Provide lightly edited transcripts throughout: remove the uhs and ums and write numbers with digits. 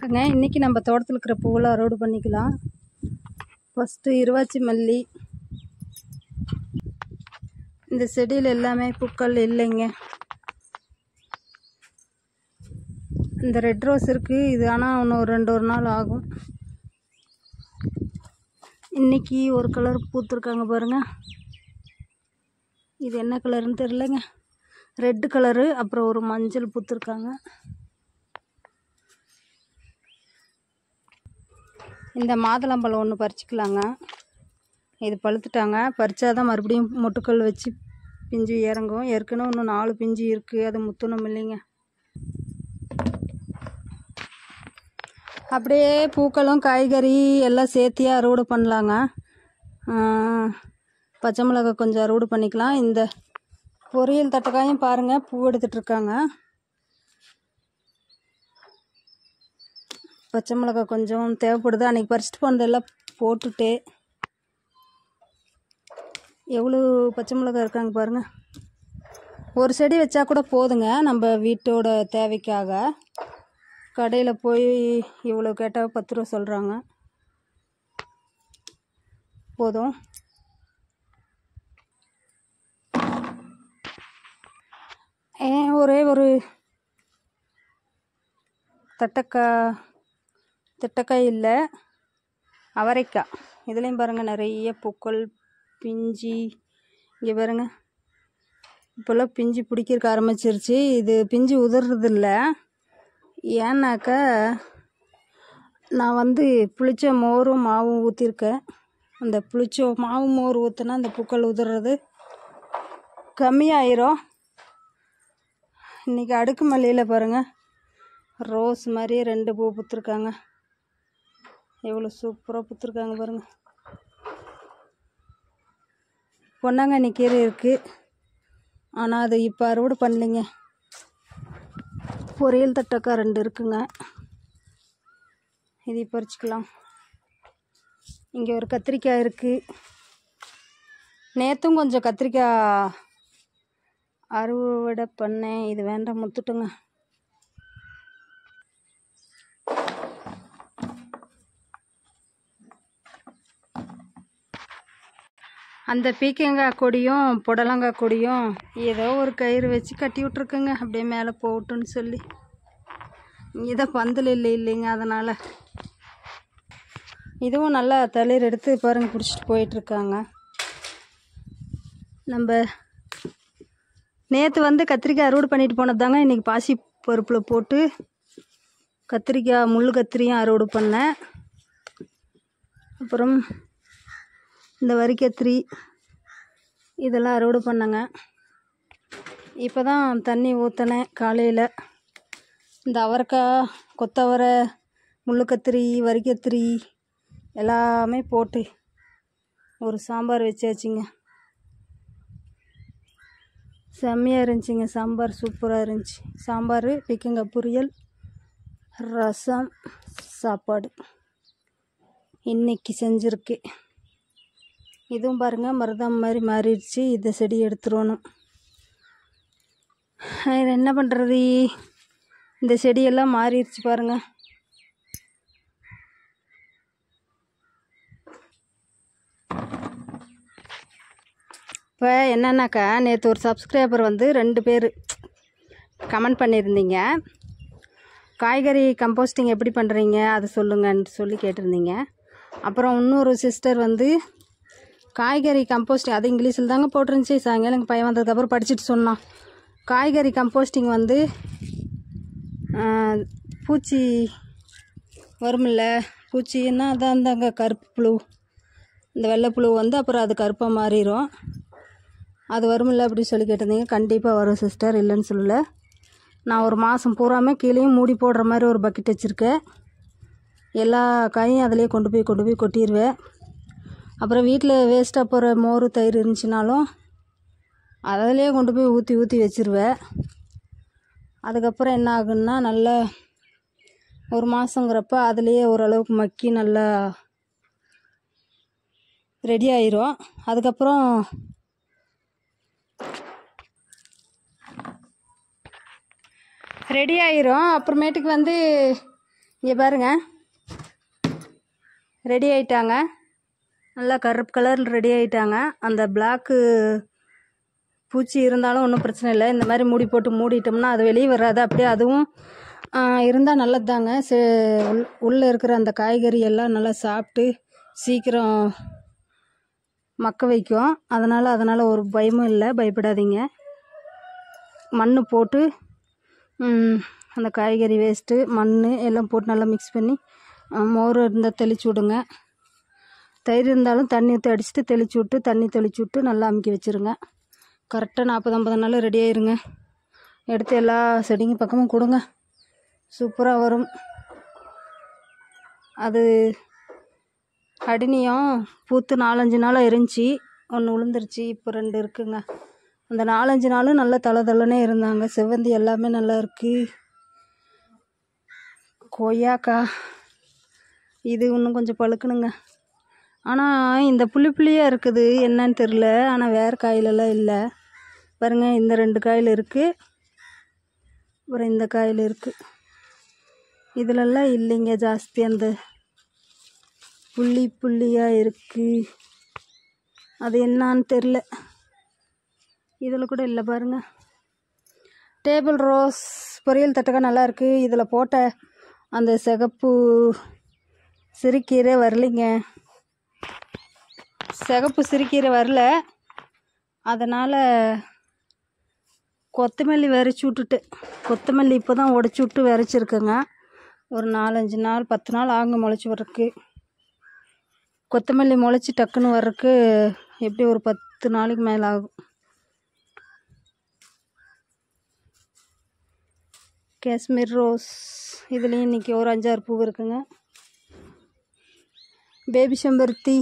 வணக்கங்க. இன்றைக்கி நம்ம தோட்டத்தில் இருக்கிற பூவெல்லாம் அறுவடை பண்ணிக்கலாம். ஃபஸ்ட்டு இருவாச்சி மல்லி. இந்த செடியில் எல்லாமே பூக்கள் இல்லைங்க. இந்த ரெட் ரோஸ் இருக்குது, இது ஆனால் இன்னும் ஒரு 2 நாள் ஆகும். இன்றைக்கி ஒரு கலர் பூத்துருக்காங்க பாருங்கள். இது என்ன கலருன்னு தெரிலங்க. ரெட்டு கலரு, அப்புறம் ஒரு மஞ்சள் பூத்துருக்காங்க. இந்த மாதுளம்பழம் ஒன்று பறிச்சிக்கலாங்க. இது பழுத்துட்டாங்க. பறிச்சாதான் மறுபடியும் மொட்டுக்கள் வச்சு பிஞ்சு இறங்கும். ஏற்கனவே இன்னும் 4 பிஞ்சு இருக்குது, அது முத்தணும் இல்லைங்க. அப்படியே பூக்களும் காய்கறி எல்லாம் சேர்த்தியே அறுவடை பண்ணலாங்க. பச்சை மிளகாய் கொஞ்சம் அறுவடை பண்ணிக்கலாம். இந்த பொரியல் தட்டைக்காயும் பாருங்கள், பூ எடுத்துட்ருக்காங்க. பச்சை மிளகாய் கொஞ்சம் தேவைப்படுது. அன்றைக்கி பறிச்சுட்டு போனதெல்லாம் போட்டுட்டு எவ்வளோ பச்சை மிளகாய் இருக்காங்க பாருங்கள். ஒரு செடி வச்சா கூட போதுங்க, நம்ம வீட்டோட தேவைக்காக. கடையில் போய் இவ்வளோ கேட்டால் 10 ரூபா சொல்கிறாங்க. போதும். ஒரே ஒரு தட்டைக்காய் இல்லை, அவரைக்காய். இதுலேயும் பாருங்கள் நிறைய பூக்கள் பிஞ்சு. இங்கே பாருங்கள், இப்போல்லாம் பிஞ்சு பிடிக்கிறதுக்கு ஆரம்பிச்சிருச்சு. இது பிஞ்சு உதிர்றதில்ல. ஏன்னாக்கா நான் புளிச்ச மோரும் மாவும் ஊற்றிருக்கேன். அந்த புளிச்ச மாவு மோர் ஊற்றினா அந்த பூக்கள் உதிர்றது கம்மியாயிரும். இன்றைக்கி அடுக்கு மல்லியில் பாருங்கள், ரோஸ் மாதிரி 2 பூ பூத்துருக்காங்க. எவ்வளோ சூப்பராக பூத்துருக்காங்க பாருங்கள். பொன்னாங்கண்ணி கீரை இருக்குது, ஆனால் அது இப்போ அறுவடை பண்ணலைங்க. பொரியல் தட்டைக்காய் 2 இருக்குங்க, இது பறிச்சுக்கலாம். இங்கே ஒரு கத்திரிக்காய் இருக்குது. நேற்றும் கொஞ்சம் கத்திரிக்காய் அறுவடை பண்ணேன், இது வேண்டாம் முத்துட்டுங்க. அந்த பீக்கங்காய் கொடியும் புடலங்காய் கொடியும் ஏதோ ஒரு கயிறு வச்சு கட்டி விட்ருக்குங்க, அப்படியே மேலே போகட்டுன்னு சொல்லி. இதை பந்தல் இல்லைங்க, அதனால். இதுவும் நல்லா தளிர் எடுத்து பாருங்கள், பிடிச்சிட்டு போயிட்டுருக்காங்க. நம்ம நேற்று கத்திரிக்காய் அறுவடை பண்ணிட்டு போனது தாங்க. இன்றைக்கி பாசி பருப்பில் போட்டு கத்திரிக்காய் முள் கத்திரியும் அறுவடை பண்ணேன். அப்புறம் இந்த வரிக்கத்திரி இதெல்லாம் அறுவடை பண்ணேங்க. இப்போ தான் தண்ணி ஊற்றினேன் காலையில். இந்த அவரைக்காய், கொத்தவரை, முள்ளுக்கத்திரி, வரிக்கத்திரி எல்லாமே போட்டு ஒரு சாம்பார் வச்சாச்சுங்க. செம்மையாக இருந்துச்சுங்க. சாம்பார் சூப்பராக இருந்துச்சு. சாம்பார், பீக்கங்காய் பொரியல், ரசம், சாப்பாடு இன்றைக்கி செஞ்சுருக்கு. இதுவும் பாருங்கள் மருதம் மாதிரி மாறிடுச்சு. இந்த செடி எடுத்துருவணும். என்ன பண்ணுறது, இந்த செடியெல்லாம் மாறிடுச்சு பாருங்கள். இப்போ என்னன்னாக்கா, நேற்று ஒரு சப்ஸ்கிரைபர் 2 பேர் கமெண்ட் பண்ணியிருந்தீங்க. காய்கறி கம்போஸ்டிங் எப்படி பண்ணுறீங்க அதை சொல்லுங்கன்னு சொல்லி கேட்டிருந்தீங்க. அப்புறம் இன்னொரு சிஸ்டர் காய்கறி கம்போஸ்டிங், அது இங்கிலீஷில் தாங்க போட்டிருந்துச்சி. சாயங்காலம் எங்கள் பையன் வந்ததுக்கப்புறம் படிச்சுட்டு சொன்னான். காய்கறி கம்போஸ்டிங் பூச்சி வருமில்ல, பூச்சின்னா அதான் அந்தாங்க கருப்பு புழு, இந்த வெள்ளைப்புழு அப்புறம் அது கருப்பாக மாறிடும். அது வருமில்ல அப்படி சொல்லி கேட்டிருந்தீங்க. கண்டிப்பாக வரும் சிஸ்டர், இல்லைன்னு சொல்லலை. நான் ஒரு மாதம் பூராமே கீழேயும் மூடி போடுற மாதிரி ஒரு பக்கெட் வச்சுருக்கேன். எல்லா காயும் அதிலே கொண்டு போய் கொட்டிடுவேன். அப்புறம் வீட்டில் வேஸ்ட்டாக போகிற மோர் தயிர் இருந்துச்சுனாலும் அதிலே கொண்டு போய் ஊற்றி வச்சுருவேன். அதுக்கப்புறம் என்ன ஆகுன்னா, நல்லா ஒரு மாதங்கிறப்ப அதுலேயே ஓரளவுக்கு மக்கி நல்லா ரெடி ஆயிரும். அதுக்கப்புறம் அப்புறமேட்டுக்கு இங்கே பாருங்க, ரெடி ஆயிட்டாங்க. நல்லா கருப்பு கலரில் ரெடி ஆயிட்டாங்க. அந்த பிளாக்கு பூச்சி இருந்தாலும் ஒன்றும் பிரச்சனை இல்லை. இந்த மாதிரி மூடி போட்டு மூடிட்டோம்னா அது வெளியே வராது. அப்படியே அதுவும் இருந்தால் நல்லது தாங்க. உள்ளே இருக்கிற அந்த காய்கறி எல்லாம் நல்லா சாப்பிட்டு சீக்கிரம் மக்க வைக்கும். அதனால் ஒரு பயமும் இல்லை, பயப்படாதீங்க. மண் போட்டு அந்த காய்கறி வேஸ்ட்டு மண் எல்லாம் போட்டு நல்லா மிக்ஸ் பண்ணி மோர் இருந்தால் தெளிச்சு விடுங்க. தயிர் இருந்தாலும் தண்ணி ஊற்றி அடிச்சுட்டு தெளிச்சு விட்டு தண்ணி தெளிச்சு விட்டு நல்லா அமுக்கி வச்சுருங்க. கரெக்டாக 40-50 நாள் ரெடி ஆயிருங்க. எடுத்து எல்லா செடிங்க பக்கமும் கொடுங்க, சூப்பராக வரும். அது அடினியம் பூத்து 4-5 நாளாக இருந்துச்சு. ஒன்று உளுந்துருச்சு, இப்போ 2 இருக்குங்க. அந்த 4-5 நாளும் நல்லா தளதளனே இருந்தாங்க. செவ்வந்தி எல்லாமே நல்லா இருக்குது. கொய்யாக்கா இது இன்னும் கொஞ்சம் பழுக்கணுங்க. ஆனால் இந்த புளியாக இருக்குது, என்னன்னு தெரில. ஆனால் வேறு காயிலெல்லாம் இல்லை பாருங்கள். இந்த 2 காயில் இருக்குது, அப்புறம் இந்த காயில் இருக்குது. இதிலெல்லாம் இல்லைங்க ஜாஸ்தி. அந்த புள்ளியாக இருக்குது, அது என்னான்னு தெரில. இதில் கூட இல்லை பாருங்கள். டேபிள் ரோஸ் பொரியல் தட்டக்கா நல்லாயிருக்கு. இதில் போட்ட அந்த சிகப்பு சிறுக்கீரை வரலைங்க. சிகப்பு சிறுக்கீரை வரல, அதனால் கொத்தமல்லி விரைச்சி விட்டுட்டு, கொத்தமல்லி இப்போ தான் உடச்சி விட்டு விரைச்சிருக்குங்க. ஒரு 4-5 நாள் 10 நாள் ஆகுங்க முளைச்சி வர்றதுக்கு. கொத்தமல்லி முளைச்சி டக்குன்னு வர்றதுக்கு எப்படி ஒரு 10 நாளைக்கு மேலே ஆகும். காஷ்மீர் ரோஸ் இதுலேயும் இன்றைக்கி ஒரு 5-6 பூ இருக்குங்க. பேபி செம்பருத்தி,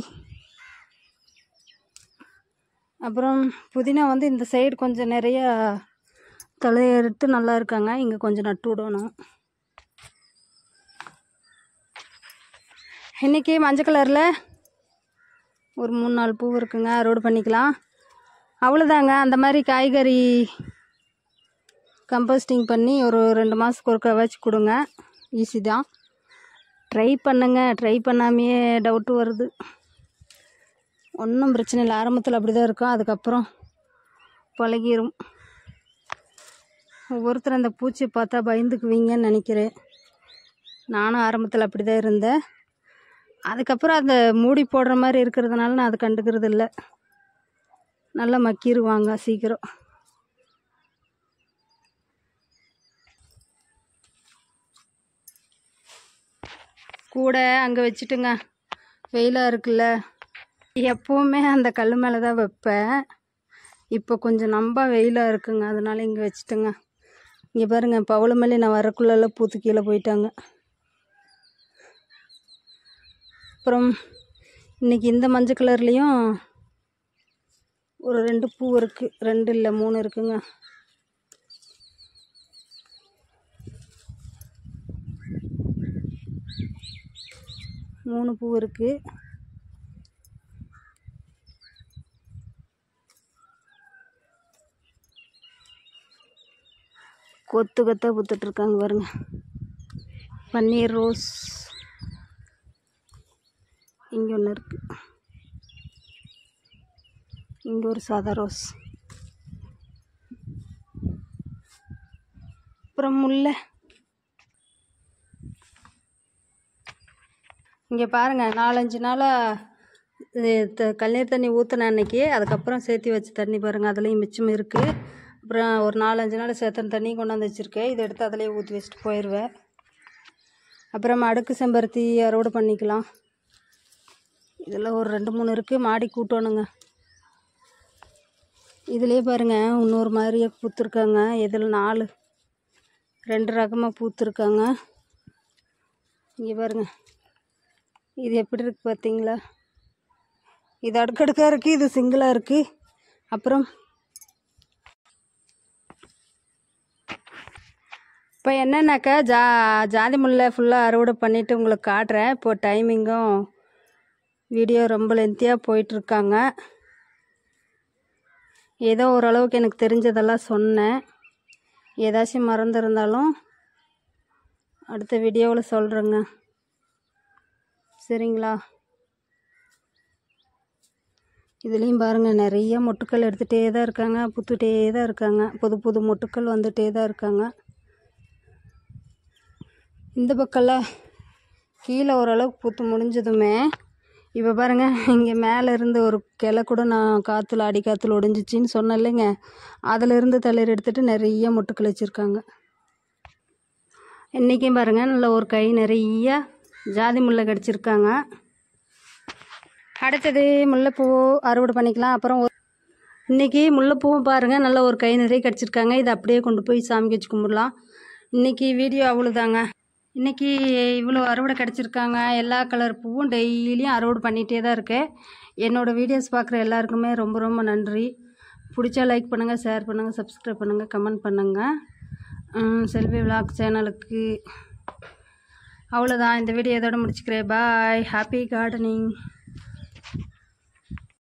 அப்புறம் புதினா வந்து இந்த சைடு கொஞ்சம் நிறையா தலையெடுத்து நல்லா இருக்காங்க. இங்கே கொஞ்சம் நட்டு விடணும். இன்றைக்கி மஞ்சள் கலரில் ஒரு 3-4 பூ இருக்குங்க, அறுவடை பண்ணிக்கலாம். அவ்வளோதாங்க. அந்த மாதிரி காய்கறி கம்போஸ்டிங் பண்ணி ஒரு 2 மாதத்துக்கு ஒருக்கா வச்சு கொடுங்க. ஈஸி தான். ட்ரை பண்ணுங்க. ட்ரை பண்ணாமையே டவுட்டு வருது. ஒன்றும் பிரச்சனை இல்லை. ஆரம்பத்தில் அப்படி தான் இருக்கும், அதுக்கப்புறம் பழகிரும். ஒவ்வொருத்தர் அந்த பூச்சியை பார்த்தா பயந்துக்குவீங்கன்னு நினைக்கிறேன். நானும் ஆரம்பத்தில் அப்படி தான் இருந்தேன். அதுக்கப்புறம் அந்த மூடி போடுற மாதிரி இருக்கிறதுனால நான் அதை கண்டுக்கிறது இல்லை. நல்லா மக்கிடுவாங்க சீக்கிரம். கூட அங்கே வச்சுட்டுங்க, வெயிலாக இருக்குல்ல. எப்போவுமே அந்த கல் மேலே தான் வைப்பேன். இப்போ கொஞ்சம் ரொம்ப வெயிலாக இருக்குங்க, அதனால் இங்கே வச்சுட்டுங்க. இங்கே பாருங்கள், பவளமல்லி நான் வரக்குள்ளெல்லாம் பூத்து கீழே போயிட்டாங்க. அப்புறம் இன்றைக்கி இந்த மஞ்சள் கலர்லேயும் ஒரு 2 பூ இருக்குது. 2 இல்லை 3 இருக்குங்க. மூணு பூ இருக்குது. கொத்து கொத்தாக பூத்துட்ருக்காங்க பாருங்க. பன்னீர் ரோஸ் இங்கே ஒன்று இருக்குது. இங்கே ஒரு சாதா ரோஸ். அப்புறம் முல்லை. இங்கே பாருங்கள், 4-5 நாளாக கண்ணீர் தண்ணி ஊற்றின அன்னைக்கு, அதுக்கப்புறம் சேர்த்து வச்ச தண்ணி பாருங்கள், அதுலேயும் மிச்சம் இருக்குது. அப்புறம் ஒரு 4-5 நாள் சேர்த்தன தண்ணி கொண்டாந்து வச்சுருக்கேன். இதை எடுத்து அதிலே ஊற்றி வச்சுட்டு போயிடுவேன். அப்புறம் அடுக்கு செம்பருத்தி அறுவடை பண்ணிக்கலாம். இதில் ஒரு 2-3 இருக்குது. மாடி கூட்டணுங்க. இதிலே பாருங்கள், இன்னொரு மாதிரியே பூத்துருக்காங்க. இதில் 2 ரகமாக பூத்துருக்காங்க. இங்கே பாருங்கள், இது எப்படி இருக்குது பார்த்தீங்களா? இது அடுக்கடுக்காக இருக்குது, இது சிங்கிளாக இருக்குது. அப்புறம் இப்போ என்னன்னாக்கா ஜாதி முல்லை ஃபுல்லாக அறுவடை பண்ணிவிட்டு உங்களுக்கு காட்டுறேன். இப்போது டைமிங்கும் வீடியோ ரொம்ப லென்த்தியாக போயிட்டுருக்காங்க. ஏதோ ஓரளவுக்கு எனக்கு தெரிஞ்சதெல்லாம் சொன்னேன். ஏதாச்சும் மறந்துருந்தாலும் அடுத்த வீடியோவில் சொல்கிறேங்க. சரிங்களா? இதுலேயும் பாருங்கள், நிறைய மொட்டுக்கள் எடுத்துகிட்டே தான் இருக்காங்க, புத்துட்டே தான் இருக்காங்க. புது புது மொட்டுக்கள் வந்துகிட்டே தான் இருக்காங்க. இந்த பக்கம்லாம் கீழே ஓரளவுக்கு பூத்து முடிஞ்சதுமே இப்போ பாருங்கள், இங்கே மேலே இருந்து ஒரு கிளை கூட நான் காற்றுல அடி காற்றுல ஒடிஞ்சிச்சின்னு சொன்னேன் இல்லைங்க, அதிலிருந்து தளிர் எடுத்துகிட்டு நிறைய மொட்டுக்கள் வச்சுருக்காங்க. இன்றைக்கும் பாருங்கள், நல்ல ஒரு கை நிறைய ஜாதி முல்லை கடிச்சிருக்காங்க. அடுத்தது முல்லைப்பூ அறுவடை பண்ணிக்கலாம். அப்புறம் இன்றைக்கி முல்லைப்பூவும் பாருங்கள், நல்ல ஒரு கை நிறைய கடிச்சிருக்காங்க. இதை அப்படியே கொண்டு போய் சாமிக்கு வச்சு கும்பிடலாம். இன்றைக்கி வீடியோ அவ்வளோதாங்க. இன்றைக்கி இவ்வளோ அறுவடை கிடச்சிருக்காங்க. எல்லா கலர் பூவும் டெய்லியும் அறுவடை பண்ணிகிட்டே தான் இருக்கேன். என்னோடய வீடியோஸ் பார்க்குற எல்லாருக்குமே ரொம்ப ரொம்ப நன்றி. பிடிச்சா லைக் பண்ணுங்கள், ஷேர் பண்ணுங்கள், சப்ஸ்கிரைப் பண்ணுங்கள், கமெண்ட் பண்ணுங்கள். செல்வி விலாக் சேனலுக்கு அவ்வளோதான். இந்த வீடியோ இதோட முடிச்சுக்கிறேன். பாய். Happy gardening.